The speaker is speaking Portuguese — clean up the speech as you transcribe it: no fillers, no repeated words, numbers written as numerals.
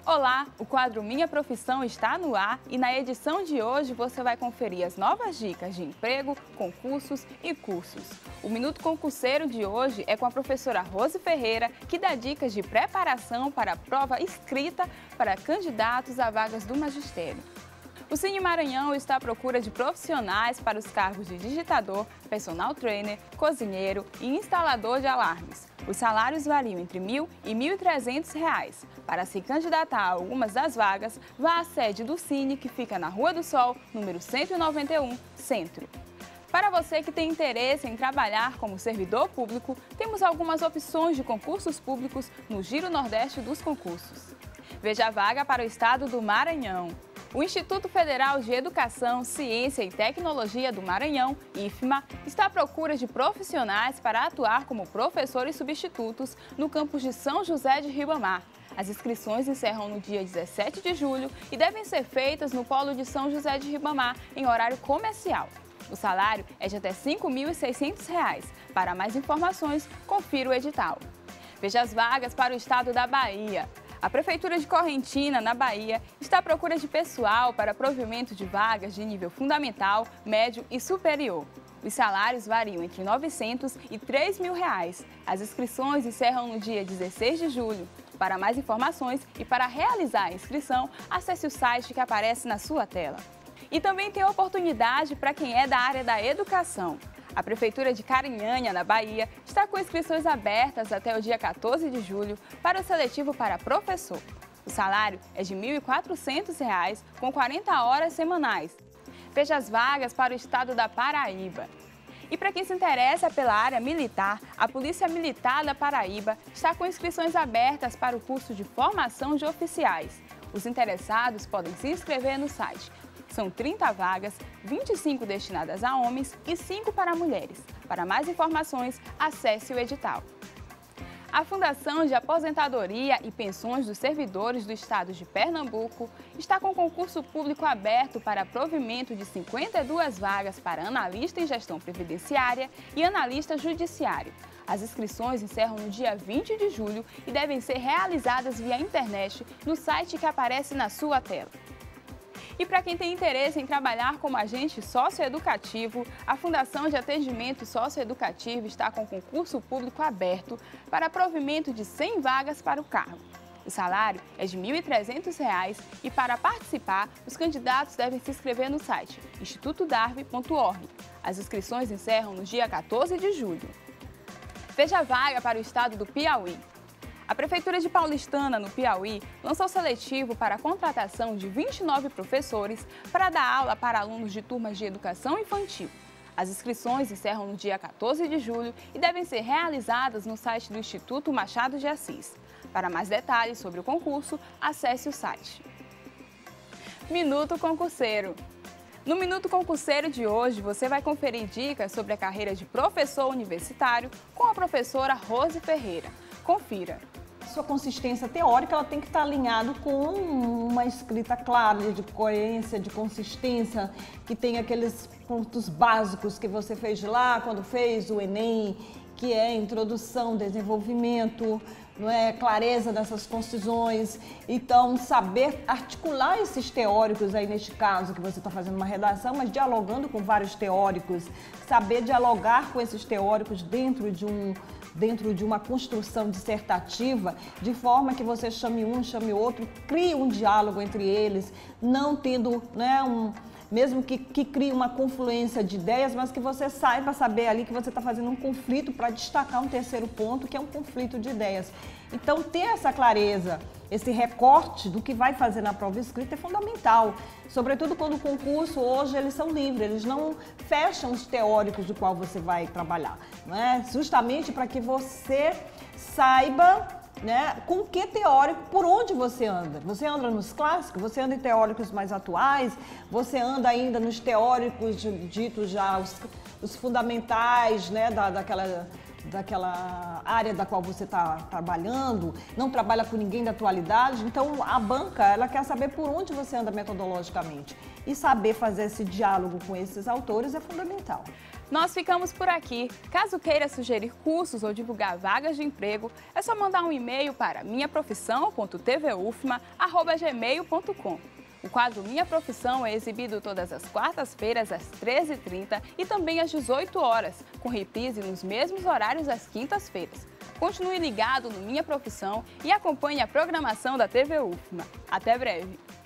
Olá, o quadro Minha Profissão está no ar e na edição de hoje você vai conferir as novas dicas de emprego, concursos e cursos. O Minuto Concurseiro de hoje é com a professora Rose Ferreira, que dá dicas de preparação para a prova escrita para candidatos a vagas do magistério. O Cine Maranhão está à procura de profissionais para os cargos de digitador, personal trainer, cozinheiro e instalador de alarmes. Os salários variam entre R$ 1.000 e R$ 1.300. Para se candidatar a algumas das vagas, vá à sede do Cine, que fica na Rua do Sol, número 191, Centro. Para você que tem interesse em trabalhar como servidor público, temos algumas opções de concursos públicos no Giro Nordeste dos Concursos. Veja a vaga para o estado do Maranhão. O Instituto Federal de Educação, Ciência e Tecnologia do Maranhão, IFMA, está à procura de profissionais para atuar como professores substitutos no campus de São José de Ribamar. As inscrições encerram no dia 17 de julho e devem ser feitas no polo de São José de Ribamar, em horário comercial. O salário é de até R$ 5.600. Para mais informações, confira o edital. Veja as vagas para o estado da Bahia. A Prefeitura de Correntina, na Bahia, está à procura de pessoal para provimento de vagas de nível fundamental, médio e superior. Os salários variam entre R$ 900 e R$ 3.000. As inscrições encerram no dia 16 de julho. Para mais informações e para realizar a inscrição, acesse o site que aparece na sua tela. E também tem oportunidade para quem é da área da educação. A Prefeitura de Carinhanha, na Bahia, está com inscrições abertas até o dia 14 de julho para o seletivo para professor. O salário é de R$ 1.400, com 40 horas semanais. Veja as vagas para o estado da Paraíba. E para quem se interessa pela área militar, a Polícia Militar da Paraíba está com inscrições abertas para o curso de formação de oficiais. Os interessados podem se inscrever no site. São 30 vagas, 25 destinadas a homens e 5 para mulheres. Para mais informações, acesse o edital. A Fundação de Aposentadoria e Pensões dos Servidores do Estado de Pernambuco está com concurso público aberto para provimento de 52 vagas para analista em gestão previdenciária e analista judiciário. As inscrições encerram no dia 20 de julho e devem ser realizadas via internet no site que aparece na sua tela. E para quem tem interesse em trabalhar como agente socioeducativo, a Fundação de Atendimento Socioeducativo está com concurso público aberto para provimento de 100 vagas para o cargo. O salário é de R$ 1.300 e para participar, os candidatos devem se inscrever no site institutodarve.org. As inscrições encerram no dia 14 de julho. Veja a vaga para o estado do Piauí. A Prefeitura de Paulistana, no Piauí, lançou seletivo para a contratação de 29 professores para dar aula para alunos de turmas de educação infantil. As inscrições encerram no dia 14 de julho e devem ser realizadas no site do Instituto Machado de Assis. Para mais detalhes sobre o concurso, acesse o site. Minuto Concurseiro. No Minuto Concurseiro de hoje, você vai conferir dicas sobre a carreira de professor universitário com a professora Rose Ferreira. Confira. Sua consistência teórica ela tem que estar alinhado com uma escrita clara, de coerência, de consistência, que tem aqueles pontos básicos que você fez lá quando fez o Enem, que é introdução, desenvolvimento, não é? Clareza dessas concisões. Então, saber articular esses teóricos aí neste caso, que você está fazendo uma redação, mas dialogando com vários teóricos, saber dialogar com esses teóricos dentro de uma construção dissertativa, de forma que você chame um, chame outro, crie um diálogo entre eles, não tendo, né, mesmo que crie uma confluência de ideias, mas que você saiba saber ali que você está fazendo um conflito para destacar um terceiro ponto, que é um conflito de ideias. Então, ter essa clareza, esse recorte do que vai fazer na prova escrita é fundamental, sobretudo quando o concurso, hoje, eles são livres, eles não fecham os teóricos do qual você vai trabalhar, não é? Justamente para que você saiba, né, com que teórico, por onde você anda. Você anda nos clássicos, você anda em teóricos mais atuais, você anda ainda nos teóricos ditos já os fundamentais, né, daquela área da qual você está trabalhando, não trabalha com ninguém da atualidade. Então, a banca, ela quer saber por onde você anda metodologicamente. E saber fazer esse diálogo com esses autores é fundamental. Nós ficamos por aqui. Caso queira sugerir cursos ou divulgar vagas de emprego, é só mandar um e-mail para minhaprofissão.tvufma@gmail.com. O quadro Minha Profissão é exibido todas as quartas-feiras às 13h30 e também às 18 horas, com reprise nos mesmos horários às quintas-feiras. Continue ligado no Minha Profissão e acompanhe a programação da TV UFMA. Até breve!